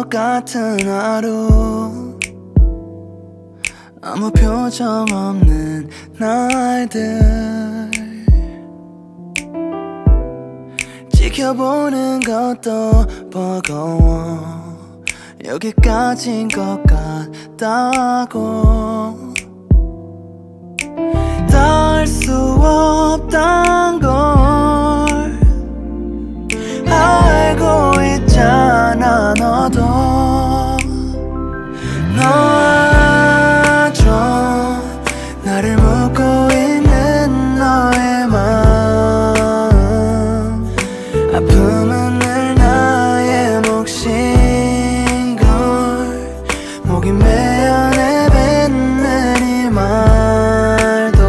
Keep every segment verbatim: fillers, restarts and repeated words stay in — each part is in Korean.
똑같은 하루, 아무 표정 없는 날들, 지켜보는 것도 버거워. 여기까지인 것 같다고. 닿을 수 없단 걸 알고 있잖아. 너도 놓아줘. 나를 묻고 있는 너의 마음, 아픔은 늘 나의 몫인 걸. 목이 메어 내뱉는 이 말도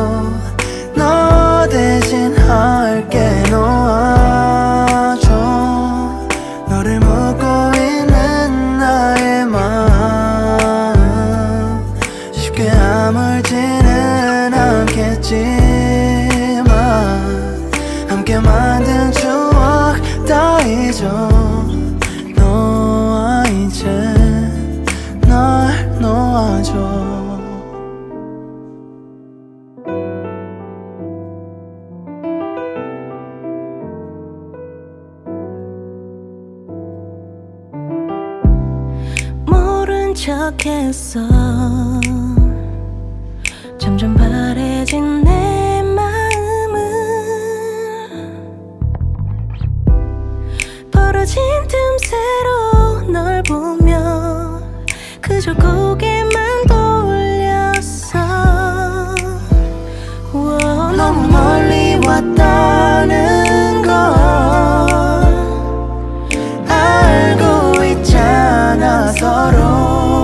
너 대신 할게. 놓아줘. 너를 묻고 있는 나의 마음, 쉽게 아물지는 않겠지만 함께 만든 추억 다 잊어. 너와 이제 날 놓아줘. 모른 척했어. 점점 바래진 내 마음은 벌어진 틈새로 널 보며 그저 고개만 돌렸어. 우와, 너무 멀리 왔다는 걸 알고 있잖아. 서로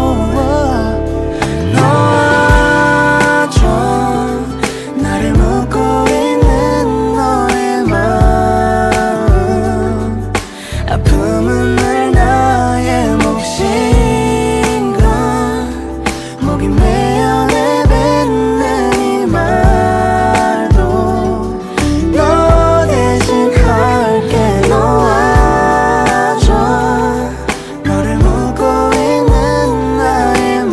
놓아줘. 나를 묻고 있는 너의 마음, 아픔은 늘 나의 몫인 걸. 목이 메어 내뱉는 이 말도 너 대신 할게. 놓아줘. 너를 묻고 있는 나의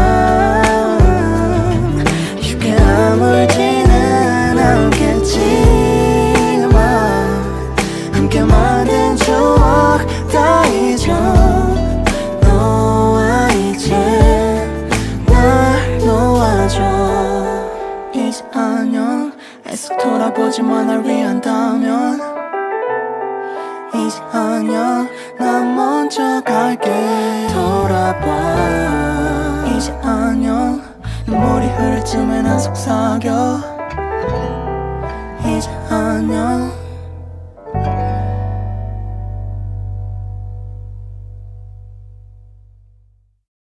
마음, 쉽게 아물지는 않겠지만 함께 만든 추억 다 잊어. 너와 이제 날 놓아줘. 이제 안녕. 애써 돌아보지만 날 위한다면 이제 안녕. 난 먼저 갈게. 돌아봐. 이제 안녕. 눈물이 흐를 쯤에 난 속삭여. 이제 안녕.